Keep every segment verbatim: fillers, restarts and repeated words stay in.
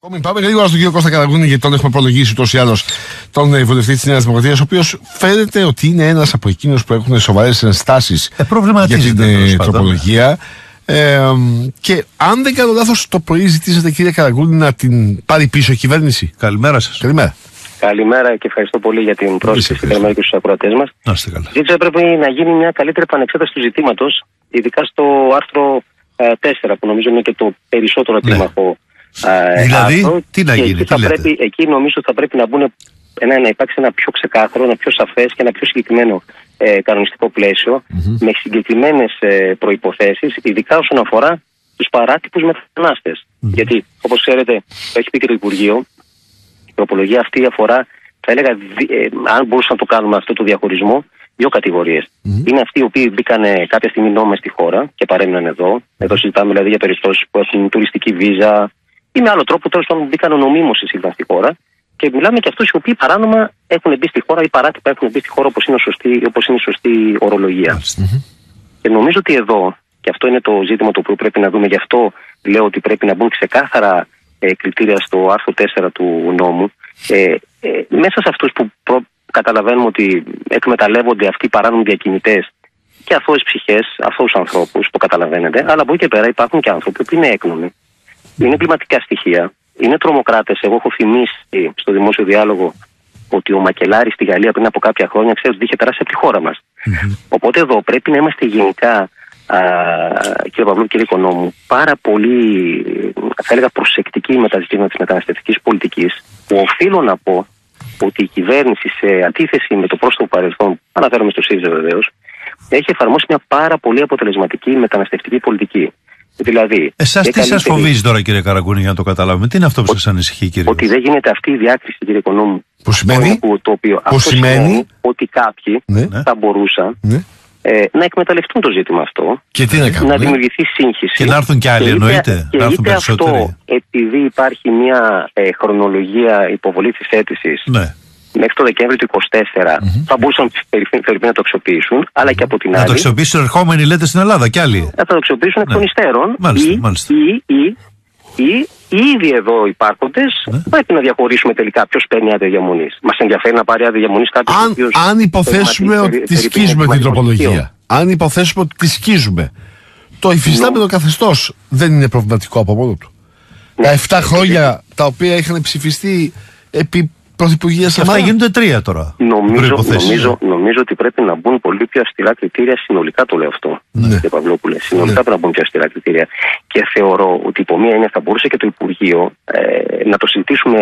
Πάμε γρήγορα στον κύριο Κώστα Καραγκούνη, γιατί τον έχουμε προλογίσει ούτως ή άλλως, τον βουλευτή της Νέας Δημοκρατίας, ο οποίος φαίνεται ότι είναι ένας από εκείνους που έχουν σοβαρές ενστάσεις ε, για την ε, τροπολογία. Ε, και αν δεν κάνω λάθος, το πρωί ζητήσατε, κύριε Καραγκούνη, να την πάρει πίσω η κυβέρνηση. Καλημέρα σας. Καλημέρα. Καλημέρα και ευχαριστώ πολύ για την πρόσκληση και καλημέρα και στους ακροατές μας. Να είστε καλά. Ζήτησα πρέπει να γίνει μια καλύτερη επανεξέταση του ζητήματος, ειδικά στο άρθρο ε, τέσσερα, που νομίζω είναι και το περισσότερο επίμαχο. Ναι. Ε, δηλαδή, άρθρο, τι να γίνει, εκεί, τι λέτε. πρέπει, εκεί νομίζω ότι θα πρέπει να, μπουν, ένα, να υπάρξει ένα πιο ξεκάθαρο, ένα πιο σαφές και ένα πιο συγκεκριμένο ε, κανονιστικό πλαίσιο, mm-hmm. με συγκεκριμένες ε, προϋποθέσεις, ειδικά όσον αφορά τους παράτυπους μετανάστες. Mm-hmm. Γιατί, όπως ξέρετε, το έχει πει και το Υπουργείο, η τροπολογία αυτή αφορά, θα έλεγα, ε, αν μπορούσαμε να το κάνουμε αυτό το διαχωρισμό, δύο κατηγορίες. Mm-hmm. Είναι αυτοί οι οποίοι μπήκαν κάποια στιγμή νόμιμα στη χώρα και παρέμειναν εδώ. Εδώ συζητάμε δηλαδή για περιπτώσεις που έχουν τουριστική βίζα ή με άλλο τρόπο, τέλος πάντων, μπήκαν νομίμως ήρθαν στη χώρα. Και μιλάμε και αυτούς οι οποίοι παράνομα έχουν μπει στη χώρα ή παράτυπα έχουν μπει στη χώρα, όπως είναι, σωστή, όπως είναι η σωστή ορολογία. Mm-hmm. Και νομίζω ότι εδώ, και αυτό είναι το ζήτημα το οποίο πρέπει να δούμε, γι' αυτό λέω ότι πρέπει να μπουν ξεκάθαρα ε, κριτήρια στο άρθρο τέσσερα του νόμου. Ε, ε, μέσα σε αυτούς που προ, καταλαβαίνουμε ότι εκμεταλλεύονται αυτοί οι παράνομοι διακινητές και αθώες ψυχές, αθώους ανθρώπους που καταλαβαίνετε, αλλά από εκεί και πέρα υπάρχουν και άνθρωποι που είναι έκνομοι. Είναι κλιματικά στοιχεία, είναι τρομοκράτες. Εγώ έχω θυμίσει στο δημόσιο διάλογο ότι ο Μακελάρης στη Γαλλία πριν από κάποια χρόνια, ξέρω ότι είχε περάσει από τη χώρα μας. Mm-hmm. Οπότε εδώ πρέπει να είμαστε γενικά, α, κύριε Παυλού, κύριε Οικονόμου, πάρα πολύ, θα έλεγα, προσεκτικοί με τα ζητήματα της μεταναστευτικής πολιτικής, που οφείλω να πω ότι η κυβέρνηση, σε αντίθεση με το πρόσωπο παρελθόν, αναφέρομαι στο ΣΥΡΙΖΑ βεβαίως, έχει εφαρμόσει μια πάρα πολύ αποτελεσματική μεταναστευτική πολιτική. Δηλαδή, εσάς τι σας φοβίζει τώρα, κύριε Καραγκούνη, για να το καταλάβουμε? Τι είναι αυτό που σας ανησυχεί, κύριε? Ότι δεν γίνεται αυτή η διάκριση, κύριε Οικονόμου. Που σημαίνει, το, το οποίο, που σημαίνει... σημαίνει ότι κάποιοι ναι. θα μπορούσαν ναι. ε, να εκμεταλλευτούν το ζήτημα αυτό. Και τι να κάνουν, να δημιουργηθεί σύγχυση. Και να έρθουν κι άλλοι, εννοείται. Και να έρθουν είτε αυτό, επειδή υπάρχει μια ε, χρονολογία υποβολή της αίτησης. Ναι. Μέχρι το Δεκέμβριο του είκοσι τέσσερα mm-hmm. θα μπορούσαν να το αξιοποιήσουν, mm-hmm. αλλά και από την να άλλη. Να το αξιοποιήσουν ερχόμενοι, λέτε, στην Ελλάδα κι άλλοι. Θα το αξιοποιήσουν εκ των υστέρων. Μάλιστα, ή, μάλιστα. Ή, ή, ή, ή ήδη εδώ υπάρχοντες, ναι. πρέπει να διαχωρίσουμε τελικά ποιος παίρνει άδεια διαμονής. Μας ενδιαφέρει να πάρει άδεια διαμονής κάποιος. Αν, αν υποθέσουμε ότι τη σκίζουμε την τροπολογία. Αν υποθέσουμε ότι τη σκίζουμε. Το υφιστάμενο καθεστώς δεν είναι προβληματικό από μόνο του. Τα επτά χρόνια τα οποία είχαν ψηφιστεί επί Πρωθυπουργία Σαμαρά. Αυτά γίνονται τρία τώρα. Νομίζω, νομίζω, νομίζω ότι πρέπει να μπουν πολύ πιο αυστηρά κριτήρια. Συνολικά το λέω αυτό. Ναι. Κύριε Παυλόπουλε. Συνολικά ναι. πρέπει να μπουν πιο αυστηρά κριτήρια. Και θεωρώ ότι υπό μία έννοια θα μπορούσε και το Υπουργείο ε, να το συζητήσουμε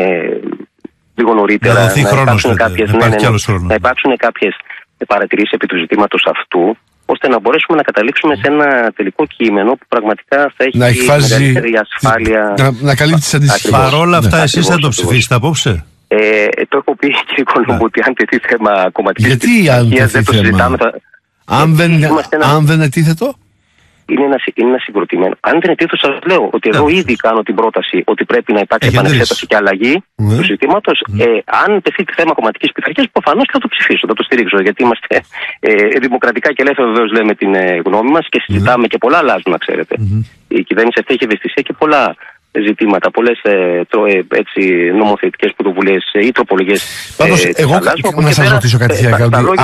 λίγο νωρίτερα. Να δοθεί να χρόνος, υπάρξουν κάποιες, ναι, ναι, ναι, να υπάρξουν κάποιες παρατηρήσεις επί του ζητήματος αυτού, ώστε να μπορέσουμε να καταλήξουμε σε ένα τελικό κείμενο που πραγματικά θα έχει μεγαλύτερη ασφάλεια. Να, να καλύπτει τις ανησυχίες. Παρόλα αυτά, ναι. εσείς θα το ψηφίσετε απόψε? Ε, το έχω πει, κύριε Οικονόμου, ότι αν τεθεί θέμα κομματικής ψηφιακής δεν το συζητάμε. Θα... Αν, δεν, ένα... αν δεν ετίθετο. Είναι ένα, είναι ένα συγκροτημένο. Αν δεν ετίθετο, σας λέω ότι εγώ yeah. ήδη κάνω την πρόταση ότι πρέπει να υπάρξει επανεξέταση και αλλαγή yeah. του ζητήματος. Yeah. Ε, αν τεθεί θέμα κομματικής πειθαρχίας, προφανώς θα το ψηφίσω, θα το στηρίξω. Γιατί είμαστε ε, δημοκρατικά και ελεύθερα, βεβαίως λέμε την ε, γνώμη μας και συζητάμε yeah. και πολλά αλλάζουν, να ξέρετε. Mm-hmm. Η κυβέρνηση αυτή έχει ευαισθησία και πολλά ζητήματα, πολλές ε, ε, νομοθετικές πρωτοβουλίες ή τροπολογίες. Πάντως, ε, εγώ να σας ρωτήσω κάτι, κύριε Καραγκούνη.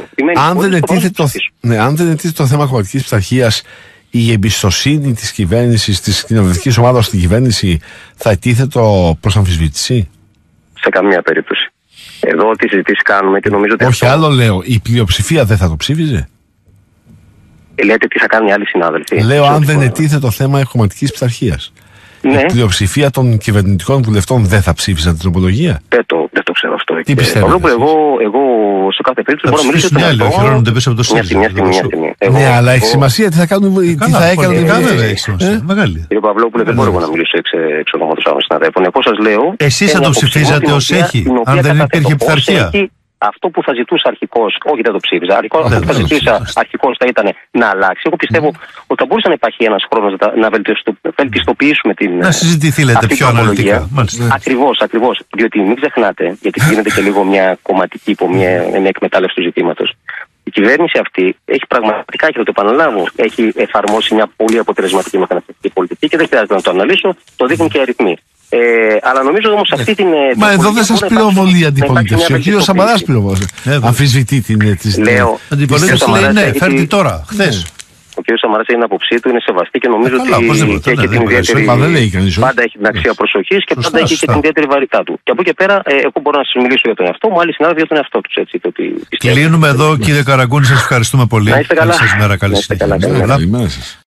Αν δεν ετίθεται το θέμα κομματικής πειθαρχίας, η εμπιστοσύνη της κυβέρνησης, της κοινοβουλευτικής ομάδας στην κυβέρνηση θα ετίθεται προς αμφισβήτηση? Σε καμία περίπτωση. Εδώ τι συζητήσεις κάνουμε και νομίζω ότι. Όχι, αυτό... άλλο λέω. Η πλειοψηφία δεν θα το ψήφιζε? Λέτε τι θα κάνουν οι άλλοι συνάδελφοι? Λέω, αν δεν ετίθεται το θέμα κομματικής πειθαρχίας. Ναι. Η πλειοψηφία των κυβερνητικών βουλευτών δεν θα ψήφισαν την τροπολογία? Δεν το, δεν το ξέρω αυτό. Τι πιστεύετε? Εγώ, εγώ σε κάθε περίπτωση μπορώ να μιλήσω για το άλλο. Μια στιγμή, μια στιγμή. Ναι, αλλά έχει σημασία τι θα κάνουν. Τι θα έκαναν οι βουλευτές. Κύριε Παυλόπουλε, δεν μπορώ να μιλήσω εξ ονόματος άλλων συναδέλφων. Εγώ σας λέω. Εσείς θα το ψηφίζατε ως έχει, αν δεν υπήρχε πειθαρχία? Αυτό που θα ζητούσα αρχικώς, όχι δεν το ψήφιζα, αυτό που θα ζητούσα αρχικώς θα ήταν να αλλάξει. Εγώ πιστεύω mm. ότι θα μπορούσε να υπάρχει ένας χρόνος να βελτιστοποιήσουμε την. Να συζητηθεί, λέτε, πιο αναλυτικά. Ακριβώς, ακριβώς. Διότι μην ξεχνάτε, γιατί γίνεται και λίγο μια κομματική υπό μια, μια εκμετάλλευση του ζητήματος. Η κυβέρνηση αυτή έχει πραγματικά, και θα το επαναλάβω, έχει εφαρμόσει μια πολύ αποτελεσματική μεταναστευτική πολιτική και δεν χρειάζεται να το αναλύσω, το δείχνουν και οι αριθμοί. Ε, αλλά νομίζω όμως αυτή την. Μα εδώ δεν σας πυροβολεί η αντιπολίτευση. Ο κύριος Σαμαράς πυροβολεί. Αμφισβητεί την. Λέω. Αντιπολίτευση λέει ναι, φέρνει τώρα, χθες. Ο κ. Σαμαράς έχει την άποψή του, είναι σεβαστή και νομίζω καλά, ότι οπωσδήποτε, έχει ναι, την ναι, ιδιαίτερη. Πάντα έχει την αξία προσοχής και Σωστά, πάντα έχει σωστά. και την ιδιαίτερη βαρύτητά του. Και από εκεί και πέρα, ε, εγώ μπορώ να σας μιλήσω για τον εαυτό μου, άλλοι συνάδελφοι για τον εαυτό του. Έτσι, το ότι πιστεύω. Κλείνουμε εδώ, κύριε Καραγκούνη, σας ευχαριστούμε πολύ. Να είστε καλά. Καλή σας μέρα, καλή Να είστε καλά, συνέχεια. καλή μέρα. Καλημέρα σας.